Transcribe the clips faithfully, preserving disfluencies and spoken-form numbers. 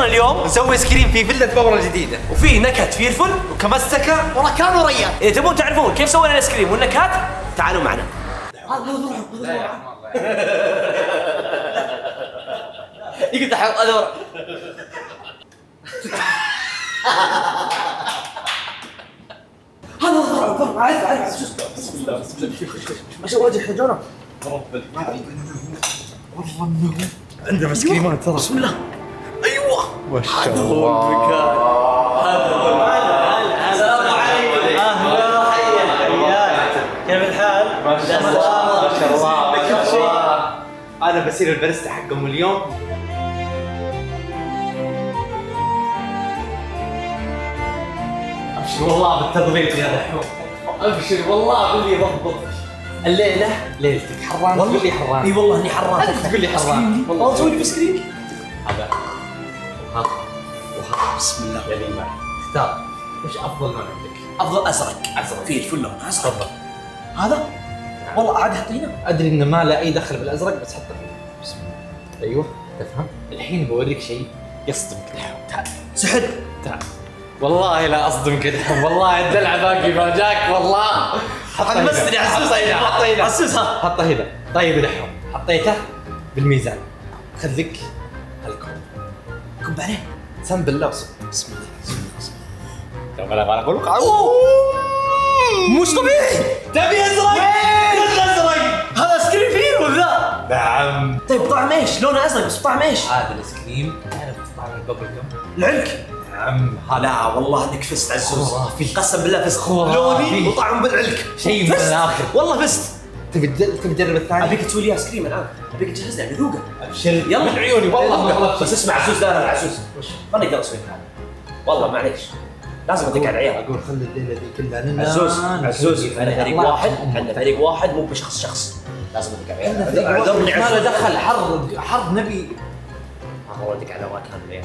اليوم نسوي ايس كريم في فيلا بابرا الجديده، وفي نكهه فلفل وكمستكه وركان وريان. اذا تبون تعرفون كيف سوينا الايس كريم والنكهات تعالوا معنا. يقول دحين ادور هذا ضرب ضرب عارف عارف ما شاء الله وجه حجونه. عندنا ايس كريمات ترى. بسم الله. ايوه ما شاء الله. هذا هو المكان. السلام عليكم. اهلا حيا. كيف الحال؟ ما شاء الله ما شاء الله. انا بصير الباريستا حقهم اليوم. ابشر والله بالتضبيط يا دحوم. ابشر والله باللي ضبط. الليله ليلتك حران تقول لي حران. اي والله اني حران. انت تقول لي حران. والله تسوي لي بسكريم. هذا وها وها. بسم الله يا لي معي. اختار وش افضل لون عندك؟ افضل ازرق. ازرق. في الفل لون ازرق. تفضل. هذا والله عاد حطينا. ادري انه ما له اي دخل بالازرق بس حطه فيه. بسم الله. ايوه تفهم؟ الحين بوريك شيء يصدمك دحوم. تعال سحر. تعال. والله لا اصدمك دحوم، والله الدلع باقي ما جاك والله. حط مستني عسوس هنا. حطه هنا. عسوس ها. حطه هنا. طيب دحوم حطيته بالميزان. خذ لك هالكوب. كب عليه. سم بالله وصب. بسم الله. بسم الله. انا ما اقول لك مش طبيعي. تبي ازرق؟ كل ازرق. هذا سكريم فيه ولا؟ نعم. طيب طعم ايش؟ لونه ازرق بس طعم ايش؟ هذا الايس كريم تعرف طعم البابل جم؟ العلك. نعم. لا والله انك فزت عزوز. خرافي. قسم بالله فزت. خرافي. لوني وطعم بالعلك. شيء من فزت. الاخر. والله فزت. تبي تبي تجرب الثاني؟ ابيك تسوي لي ايس كريم الان. ابيك تجهز لي ذوقه. ابشر يلا من عيوني والله والله. بس اسمع عزوز. لا لا عزوز. وش؟ ما نقدر نسوي هذا. والله معليش. لازم ادق على العيال. اقول خلي الليله ذي كلها لنا. عزوز عزوز احنا فريق واحد. احنا فريق واحد مو بشخص شخص. لازم ادق على العيال. اعذرني ما له عزوز. دخل حرب حرب نبي. هو ادق على واكان العيال.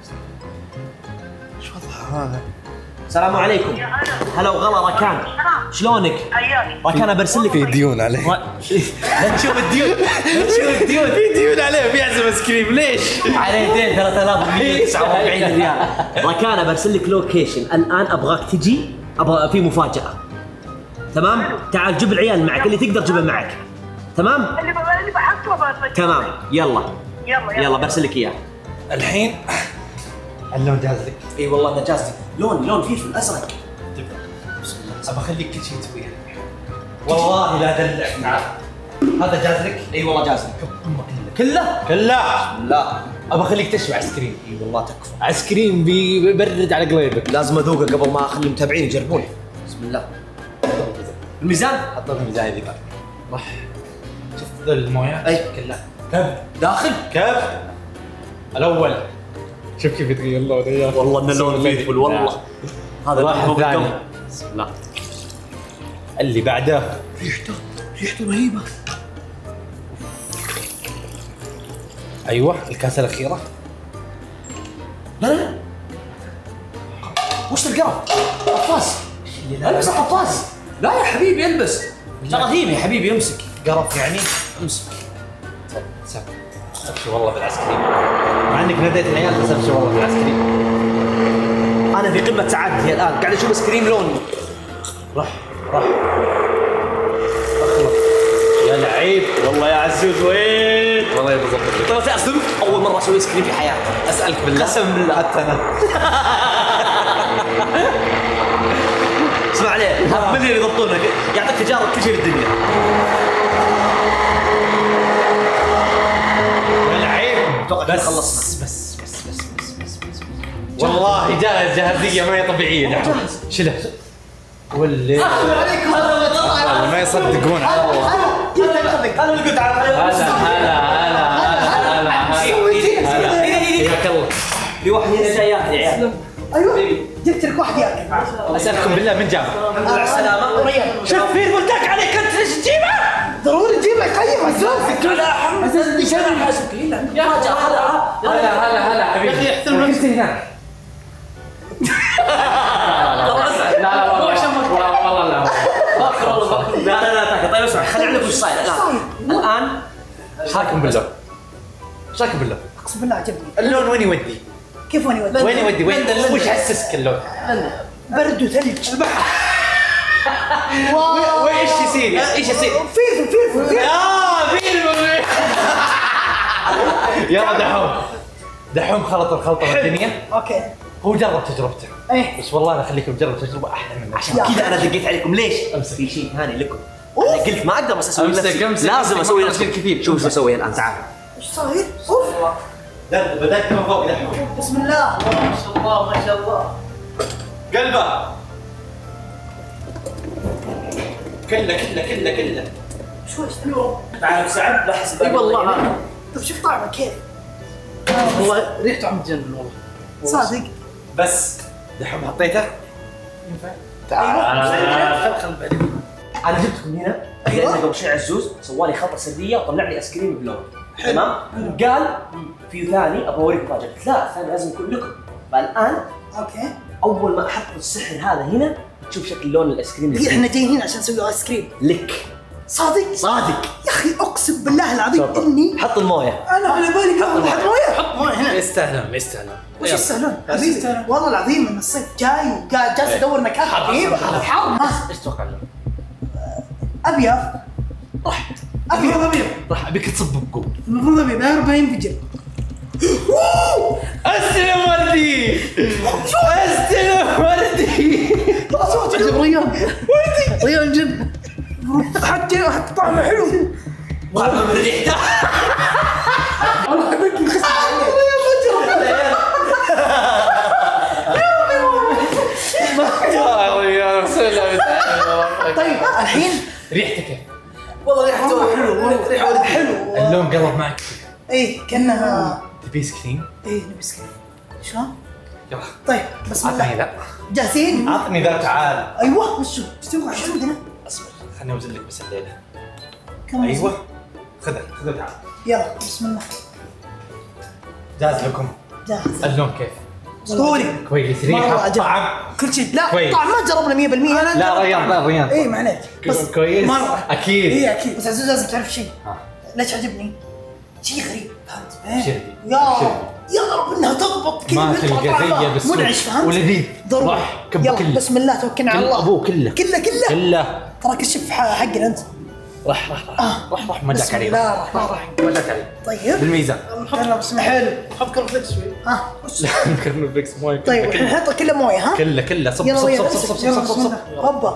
ايش وضعها هذا؟ السلام عليكم. هلا وغلا ركان. شلونك؟ ركان برسل لك. في ديون عليه. لا تشوف الديون. لا تشوف الديون. في ديون عليه بيعزم ايس كريم ليش؟ عليه دين ثلاثة آلاف ومئة وتسعة وأربعين ريال. ركان برسل لك لوكيشن الان ابغاك تجي. ابغى في مفاجأة. تمام؟ تعال جيب العيال معك اللي تقدر جيبه معك. تمام؟ اللي اللي بحطه بس. تمام يلا. يلا يلا برسل لك اياه. الحين اللون جاز لك. اي والله انا جازتي. لون لون فلفل ازرق. بسم الله. ابى اخليك كل شيء تسويه. والله لا دلعك. تعال. هذا جاز لك؟ اي والله جاز لك. امه كله. كله؟ كله. لا ابى اخليك تشبع ايس كريم. اي والله تكفى. ايس كريم بيبرد على قليبك. لازم اذوقه قبل ما اخلي المتابعين يجربونه. بسم الله. الميزان؟ حطه في الميزان ذيك. راح. شفت ذول المويه؟ اي كلها. كب. داخل؟ كب. الاول. شوف كيف يتغير لونه يا والله انه لون فلفل والله. هذا واحد هو ثاني. بالدم. بسم الله. اللي بعده ريحته ريحته رهيبه. ايوه الكاسه الاخيره. لا لا وش القرف؟ قفاز. البس قفاز. لا يا حبيبي البس. تراهيم يا حبيبي امسك. قرف يعني. امسك. سب ابشر والله بالايس كريم. مع انك ناديت العيال بس ابشر والله بالايس كريم. انا في قمه سعادتي الان قاعد اشوف ايس كريم لوني. راح راح اخلص يا لعيب. والله يا عزوز وين؟ والله يبي ظبط. ترى اصدمك اول مره اسوي ايس كريم في حياتي. اسالك بالله. قسم بالله. حتى انا. اسمع عليه هذا مليون يضبطونه يعطيك تجارب كل شيء في الدنيا. يا لعيب. اتوقع بس خلصنا. بس بس بس بس بس بس والله جاهز جاهزيه ما هي طبيعيه. جاهز. شله واللي السلام عليكم. والله ما يصدقون على الله. انا اللي قلت على هلا هلا هلا هلا هلا حياك الله. في واحد هنا جاي ياكل يا عيال. ايوه جبت لك واحد ياكل. اسالكم بالله من جاب؟ الحمد لله على السلامه. ريان شوف في قلت لك عليك انت ليش تجيبه؟ ضروري تجيبه يقيم عزوز. لا حمد عزوز اللي شايف حاسبك هنا مفاجاه. هلا هلا هلا هلا حبيبي. يا اخي احترم نفسك هناك. لا لا والله والله لا. بكر والله بكر. لا لا لا تاكل. طيب اسمع خليني اعلمك وش صاير الان. الان شاكم بالله. شاكم بالله. اقسم بالله عجبني. اللون وين يودي؟ كيف وين يودي؟ وين يودي؟ وين وش حسسك اللون؟ برد وثلج. وايش يصير؟ ايش يصير؟ فيلفل فيلفل فيلفل. اه فيلم. يلا دحوم دحوم خلط الخلطه الدنيا. اوكي. هو جرب تجربته. ايه. بس والله انا اخليكم تجربوا تجربه احلى منه. عشان كذا انا دقيت عليكم ليش؟ امسك. في شيء ثاني لكم. انا قلت ما اقدر بس اسوي أمسك، نفسي أمسك، لازم أمسك، اسوي أمسك نفسي كثير. شوف ايش بسوي الان تعال. ايش صاير؟ اوف. لا بدأت من فوق دحوم. بسم الله. ما شاء الله ما شاء الله. قلبه كله كله كله كله. شوي حلو. تعال سعد بحس اي والله. طيب شوف طعمه كيف؟ والله ريحته عم تجنن والله. صادق. بس دحوم حطيته؟ تعال خل بعدين. انا جبتكم هنا لان قبل شوي عزوز سوالي خلطه سرديه وطلع لي ايس كريم بلون تمام؟ قال في ثاني ابغى اوريك مفاجاه، قلت لا الثاني لازم يكون لكم. فالان اوكي. اول ما احط السحر هذا هنا تشوف شكل لون الايس كريم دقيقة احنا جايين هنا عشان نسوي ايس كريم. لك صادق؟ صادق. يا اخي اقسم بالله العظيم اني حط المويه. انا على بالي قبل حط مويه. حط مويه هنا. يستاهلون يستاهلون. وش يستاهلون؟ حبيبي والله العظيم ان الصيف جاي وقاعد جالس ادور مكان قريب حر. ها ايش تتوقع اللون؟ ابيض. رحت ابيض ابيض. راح ابيك تصب بقوه. المفروض ابيض يربى ينفجر. استلم وردي استلم وردي. صوت عجب ريان. وردي ريان جد. حتى حتى طعمه حلو. طعمه من ريحته. والله بكي خسر. يا ريال سلام. طيب الحين ريحته كيف؟ والله ريحته حلو. ريحته حلو. اللون قلب معك. ايه كانها تبي ايس كريم؟ ايه نبي سكين. شلون؟ يلا طيب بسم عطني الله. ذا جاهزين؟ عطني ذا تعال. ايوه وشو؟ ايش تبغى؟ ايش عندنا؟ اصبر خليني اوزن لك بس الليله. كم ايوه خذها خذها تعال. يلا بسم الله. جاهز لكم. جاهز. اللون كيف؟ اسطوري. كويس. مرة ريحه عجب. طعم كل شيء. لا كويس. طعم ما جربنا مية بالمية. انا لا ريان لا ريان. ايه معليش بس كويس مرة. اكيد. ايه اكيد بس عزوز لازم تعرف شيء. ها. ليش عجبني؟ شيء غريب فهمت؟ إيه؟ شربي. يا شربي. يا رب انها تضبط كذا. ما ويطلع تلقى طعمها زيه بالسوق. منعش فهمت؟ ولذيذ. ضروري. راح كب يلا كله. بسم الله توكلنا على الله. ابوه كله كله كله كله. تراك الشف حقنا انت. راح راح راح آه. راح راح ما جاك بسم عليه. الله الرحمن الرحيم. ما جاك عليه. طيب بالميزان. يلا بسم الله. حلو. حط كورنفليكس شوي. ها وش؟ كرنو فيكس مويه. طيب الحين نحط كله مويه ها؟ كله كله صب يلا صب يلا صب امسك. صب صب يلا صب بسم صب. الله. هوبا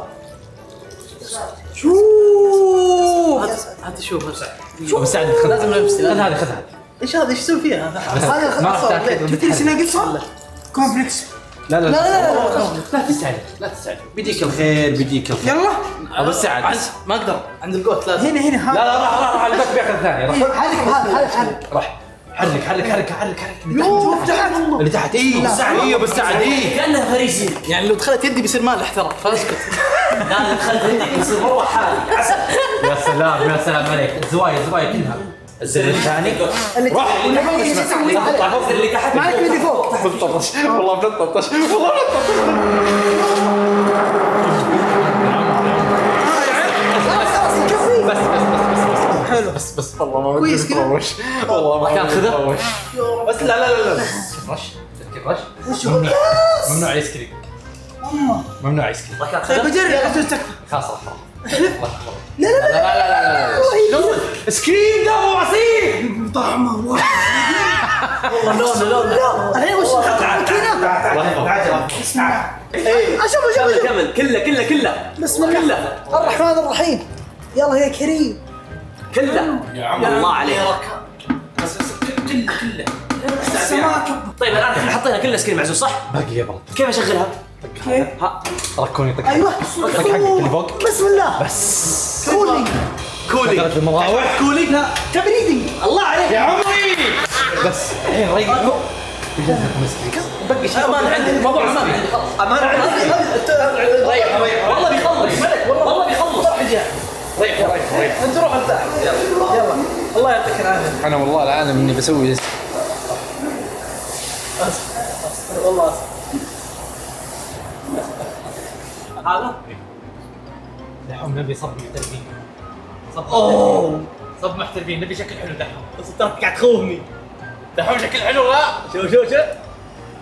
شوف يا ساتر. هات شوف هسه. شوف مساعد خذ لازم نمسك. خذ هذه خذ هذه. ايش هذا ايش تسوي فيها؟ هذا ما راح خلاص تاكل. شفت ايش انا قلت صح؟ كونفليكس. لا لا لا لا لا لا تستعجل لا تستعجل بيجيك الخير بيجيك الخير. يلا ابو سعد عند ما اقدر عند القوت لازم. هنا هنا لا لا راح راح راح الباك بياخذ الثاني راح حرك هذا هذا حرك. راح حرك حرك حرك حرك حرك شوف تحت. اللي تحت اي اي ابو سعد اي. كانها فريسي. يعني لو دخلت يدي بيصير مالح ترى فاسكت. لا دخلت عندك يصير مره حالي عسل. يا سلام يا سلام عليك الزوايا الزوايا كلها. الزر الثاني اللي روح. اللي فوق ايش اسوي؟ اطلع فوق اللي تحت. معك اللي فوق. بتطرش والله بتطرش والله خلاص خلاص كفي. بس بس بس بس حلو. بس بس والله ما كويس ودي كذا. اتروش والله ما كان ودي خذه؟ أتروش. بس لا لا لا لا شوف رش تذكر رش وش هو؟ ممنوع ممنوع ايس كريم أمه. ممنوع ايس كريم طيب بجرب عشان تكفى. خلاص راح راح لا لا لا لا لا لا والله سكريم ده مو عصير طعمه واحد. والله لونه لونه. الحين وش نحط كذا؟ بسم الله. اشوف اشوف كمل اشوف. كمل كله كله كله بسم الله الرحمن الرحيم. يلا يا كريم. كله. يا عم الله عليك. بس بس كله كله السماك. طيب الان احنا حطينا كل سكرين معزوز صح؟ باقي يا بلط كيف اشغلها؟ كيف؟ ها ركوني طق ايوه طق حقك اللي فوق بسم الله. بس كولينج. كولي شغلت المراوح كولي لا تبريدنج. الله عليك. يا عمري بس الحين ريقوا بقي شيء امان عندي الموضوع امان عندي خلاص امان عندي ريح ريح والله بيخلص والله بيخلص ريح ريح ريح انت روح ارتاح. يلا الله يعطيك العافيه. انا والله العالم اني بسوي والله هذا دحوم نبي صب محترفين صب اوه صب محترفين نبي شكل حلو دحوم بس انت قاعد تخوفني. دحوم شكل حلو لا شوف شوف شوف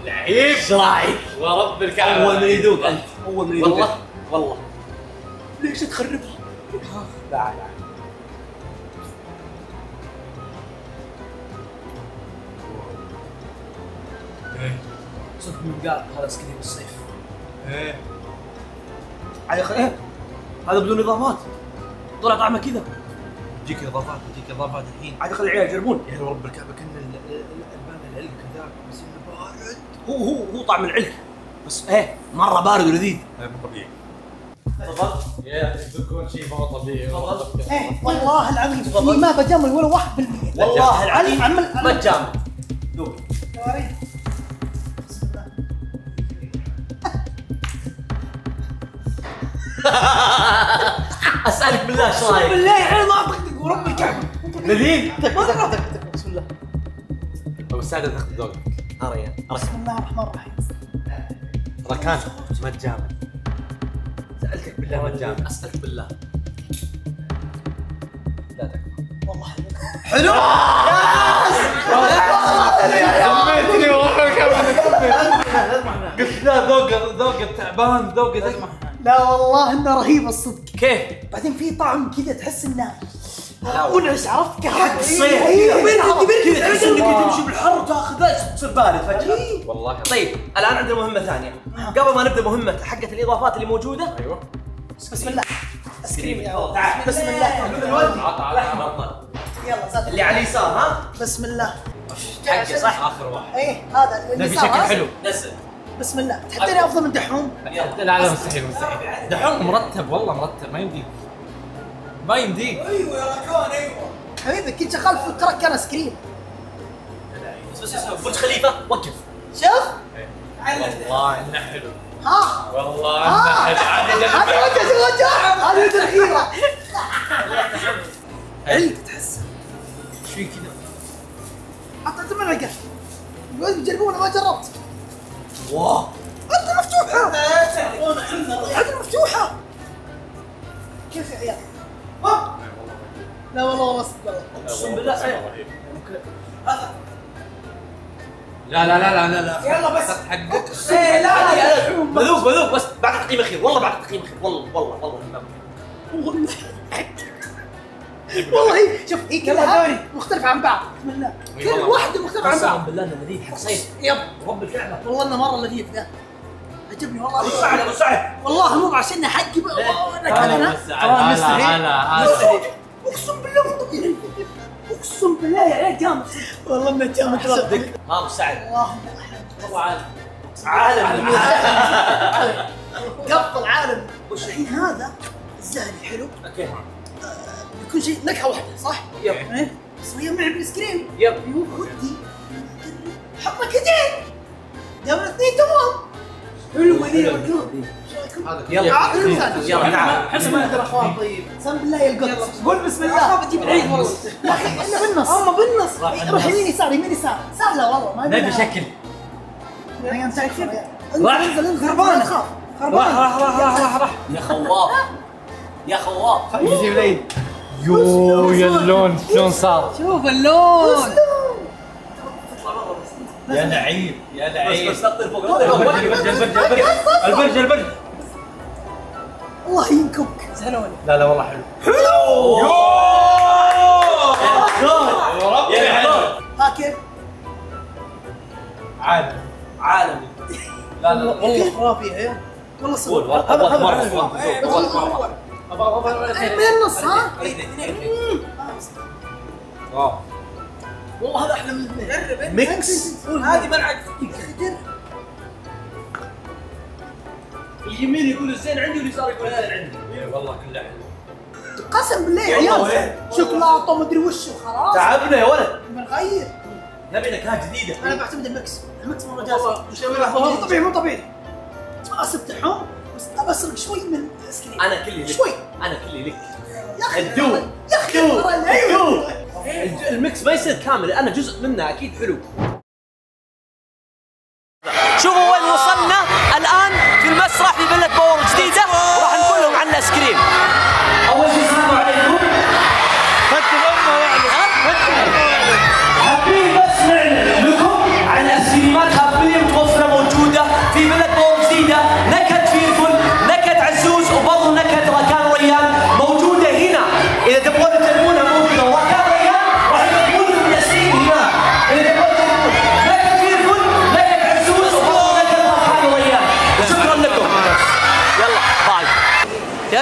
لعيب. ايش رايك؟ ورب الكعبة اول من يذوق انت، اول من يذوق والله والله. ليش تخربها؟ لا لا صدق من قال هذا سكريم الصيف. ايه عاد يا ايه هذا بدون اضافات، طلع طعمه كذا. تجيك اضافات تجيك اضافات الحين. عاد خلي العيال يجربون. يا ورب الكعبة كنا البان العلق كذاك بس انه بارد. هو هو هو طعم العلك بس ايه مره بارد ولذيذ. مو طبيعي. تفضل. يا تكون شيء مو طبيعي. تفضل. ايه والله العظيم اني ما بجامل ولا واحد بالمية. والله العظيم عمل ما تجامل. دوق. وريني. بسم الله. اسالك بالله ايش رايك؟ بالله يا عيال ما اطقطق ورب الكعبه. لذيذ. بسم الله. ابو السعد تاخذ ذوقك. اريان بسم الله الرحمن الرحيم. ركان ما تجامل. سالتك بالله ما تجامل. اسالك بالله. لا تكفى. والله حلو. سميتني والله قلت لا ذوق ذوق تعبان ذوق لا والله انه رهيب الصدق. كيف؟ بعدين في طعم كذا تحس انه لا ونعس عرفت كهرباء الصيف كذا تحس انك تمشي بالحر وتاخذ تصير بارد فجأة. والله. طيب الان عندنا مهمة ثانية. قبل ما نبدا مهمة حقة الاضافات اللي موجودة. ايوه. بسم الله. اسكريم يا ولد. تعال. بسم الله. تفضل. يلا زاد اللي على اليسار ها؟ بسم الله. حقي صح؟ اخر واحد. ايه هذا اللي نبي صار شكل ها؟ حلو. نزل. بسم الله. تحديني افضل من دحوم. لا لا مستحيل مستحيل. دحوم مرتب والله مرتب ما يمديك. ما يمديك. ايوه يا ركان ايوه. حبيبي كنت شغال في التراك كان سكريم. بس بس بس برج خليفة وقف. شوف. والله انه حلو. ها. والله ها. انه حلو. هذه وجه وجه. هذه وجه الأخيرة. علق تحس. ايش في كذا؟ حطيت الملعقة. يقول بيجربونه ما جربت. واه. عندنا مفتوحة. عندنا مفتوحة. كيف يا عيال؟ ها؟ لا والله والله صدق والله. اقسم بالله لا لا لا لا لا يلا بس. حقك. ايه لا لا لا. بذوق بذوق بس بعد تقييم اخير والله بعد تقييم اخير والله والله والله والله شوف هي كلها مختلفة عن بعض. بسم الله. كل واحدة مختلفة عن قسما بعض. بالله انه لذيذ حق صيف. يب. رب الكعبة. والله انه مرة لذيذ ذا. عجبني والله. ابو سعد ابو سعد. والله مو عشان حقي بقى. والله انا كلنا. هلا هلا هلا. اقسم بالله مو طبيعي. اقسم بالله يا عيال جامد. والله انه جامد صدق. ها ابو سعد. والله انه احلى. والله عالم. عالم. قفل عالم. وش الحين هذا الزهري حلو. اوكي. بيكون شيء نكهة واحدة صح؟ يب. ايه بس هي معي بالايس كريم. يب. ايوه ودي حط نكهتين. دام الاثنين تمام. حلو ذي الركوب. ايش رايكم؟ يلا. يلا تعال. احس ما نقدر اخوان طيب. اقسم بالله يا القط. قول بسم الله. بتجيب العيد والله. يا اخي احنا بالنص. هم بالنص. روح يمين يسار يمين يسار. سهلة والله ما نبي شكل. يا مسكر. راح. انزل انزل خربانة. خربانة. راح راح راح راح راح راح. يا خواف. يا خواف. يجيب لي. يو يا اللون شلون صار؟ شوف اللون. يا لعيب يا بس لعيب. بس طير فوق طير فوق. البرج البرج البرج البرج البرج. الله ينكبك زهلوني. لا لا والله حلو. يا العدول. ها كيف؟ عادي. عالمي. لا لا والله خرافي يا عيال. والله قول صدق. هذا هذا مرة. من النص ها؟ واو. والله هذا احلى من الاثنين. ميكس. هذه ملعقة. اليمين يقول الزين عندي واليسار يقول الزين عندي. والله كله حلو. قسم بالله يا يلا عيال شوكولاته ومدري وش وخلاص. تعبنا يا ولد. بنغير. نبي نكهات جديدة. انا بعتمد المكس. المكس مره جاهز. والله مو طبيعي مو طبيعي. افتحهم بس ابسرق شوي من الايس كريم. انا كلي لك. شوي. انا كلي لك. يا اخي الدو. يا اخي دو. ترى العيون. دو. الميكس ما يصير كامل انا جزء منه اكيد حلو. شوفوا وين وصلنا الان في المسرح في فيلا باور جديده وراح نقول لهم عن الايس كريم. اول شيء السلام عليكم. فتوا امه يعني. حابين بس نعلن لكم عن الايس كريمات هابيلي متوفره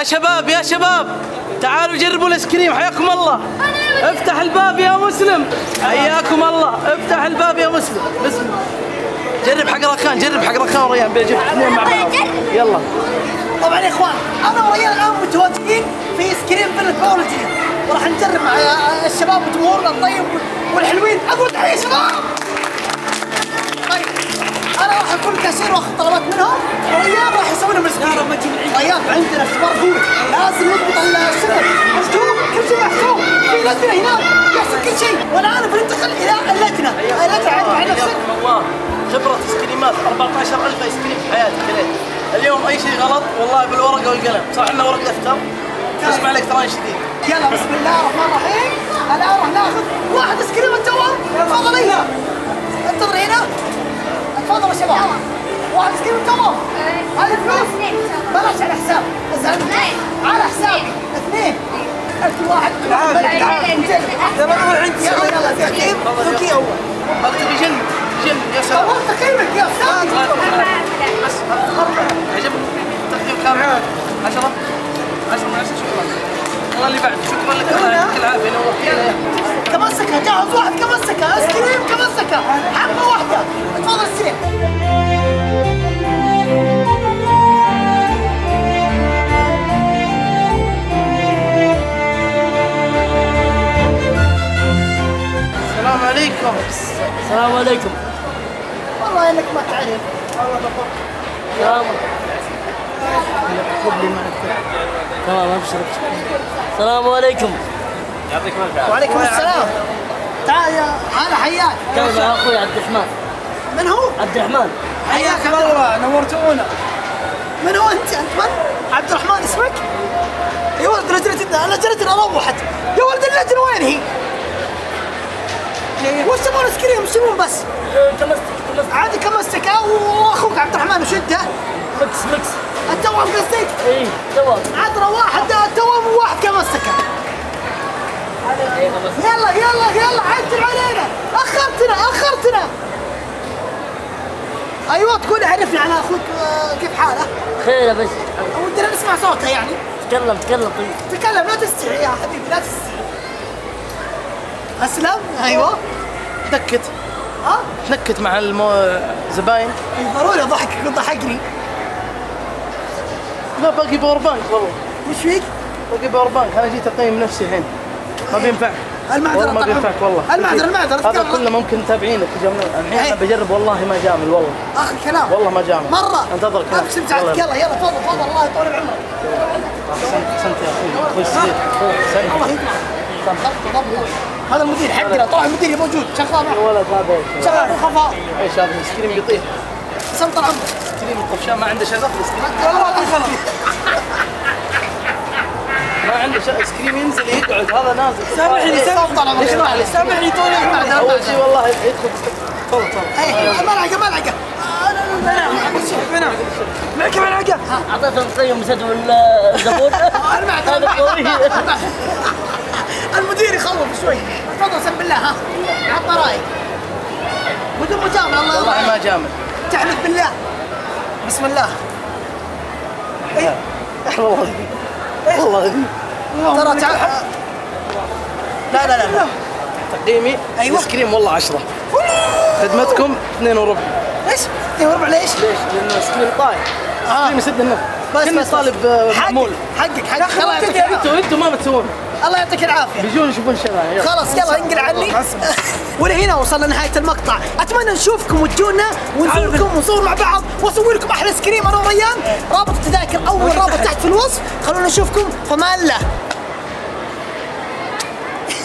يا شباب يا شباب تعالوا جربوا الايس كريم حياكم الله. افتح الباب يا مسلم. حياكم الله. افتح الباب يا مسلم. بسم الله. جرب حق ركان جرب حق ركان وريان بيجيب اثنين مع بعض. يلا. طبعا يا اخوان انا وريان الان متواجدين في ايس كريم فيلد بولوجي وراح نجرب مع الشباب وجمهورنا الطيب والحلوين. اقول تحيه شباب. طيب انا راح اكون كاشير واخذ طلبات منهم وريان راح يسوي لهم السكرين. ريان عندنا اختبار قوي لازم نضبط الشغل مكتوب كل شيء محسوب في لجنه هناك يحسب كل شيء والان بننتقل الى اللجنه. اللجنه عن نفسك. خبرة ايس كريمات أربعة عشر ألف ايس كريم في حياتي كليت. اليوم اي شيء غلط والله بالورقه والقلم. صح عندنا ورق دفتر اسمع الكتروني شديد. يلا بسم الله الرحمن الرحيم. الان راح ناخذ واحد ايس كريم التوام. تفضل هنا انتظر هنا. تفضل يا شباب واحد ايس كريم التوام. هذه فلوس بلاش على حساب على حساب اثنين. اكتب واحد يلا نروح عند يلا يلا تقييم ذكي اول. اكتب جن جن يا سلام. اول تقييمك يا استاذ. بس عجبك تقييم كام؟ عشرة عشرة من عشرة. شكرا الله اللي بعد. شكرا لك الله يعطيك العافيه نورتينا. كمسكه جاهز واحد كمسكه ايس كريم كمسكه حبه واحده. تفضل السيف. السلام عليكم. السلام عليكم. والله انك ما تعرف. تمام تمام ابشر. السلام عليكم. يعطيك العافيه. وعليكم السلام. تعال يا هلا حياك. كيف يا اخوي عبد الرحمن؟ من هو؟ عبد الرحمن. حياك الله نورتونا. من هو انت؟ انت من؟ عبد الرحمن اسمك؟ يا ولد لجنتنا لجنتنا روحت. يا ولد اللجنه وين هي؟ وش تبون ايس كريم؟ وش تبون بس؟ كمستك كمستك عادي كمستك واخوك عبد الرحمن وش انت؟ مكس مكس. التوام قصدك؟ اي توام. عذرا واحد التوام وواحد كمستك. يلا يلا يلا عدل علينا اخرتنا اخرتنا. ايوه تقول عرفنا على اخوك كيف حاله؟ خير بس ودنا نسمع صوته يعني. تكلم تكلم طيب. تكلم لا تستحي يا حبيبي لا تستحي. اسلم ايوه. نكت ها؟ نكت مع الزباين. ضروري ضحكك وضحكني. لا باقي باور بانك والله. وش فيك؟ باقي باور بانك انا جيت اقيم نفسي الحين. ما بينفع. المعذرة ما بينفعك والله. المعذرة المعذرة هذا كله ممكن متابعينك الحين انا بجرب والله ما جامل والله. اخر كلام والله ما جامل. مرة انتظر كلام. اقسم ساعتك يلا يلا تفضل تفضل الله يطول بعمرك. احسنت احسنت يا اخوي اخوي الصغير. الله يطول. هذا المدير حقنا طلع المدير موجود شغال معه. ولد هذا شغال خفاء. ايش هذا السكريم بيطير. سنطر عمرك. سكريم الطفشان ما عنده شغف السكريم. ما عنده ايس كريم ينزل يقعد هذا نازل. سامحني سامحني سامحني سامحني توني بعد اول شيء والله يدخل تفضل تفضل. اي ملعقه ملعقه ملعقه ملعقه اعطيتهم طيب مسدوا الزبون. المدير يخوف شوي. تفضل سم بالله ها عطنا رايك بدون مجامله. الله والله ما جامل. تحلف بالله. بسم الله. اي والله والله ترى تعال. لا لا لا تقييمي ايوه ايس كريم والله عشرة. خدمتكم اثنين وربع. ليش؟ اثنين وربع ليش؟ ليش؟ لأنه ايس كريم طايح. ايس كريم يسد النفس. بس كنا بس طالب معمول. حقك حقك الله يعطيك العافيه. انتوا انتوا ما بتسوون. الله يعطيك العافيه. بيجون يشوفون شغله. خلاص يلا انقل عني. ولهنا وصلنا نهايه المقطع. اتمنى نشوفكم وتجونا ونزوركم ونصور مع بعض واسوي لكم احلى ايس كريم انا وريان. رابط التذاكر اول رابط تحت في الوصف. خلونا نشوفكم فمان الله.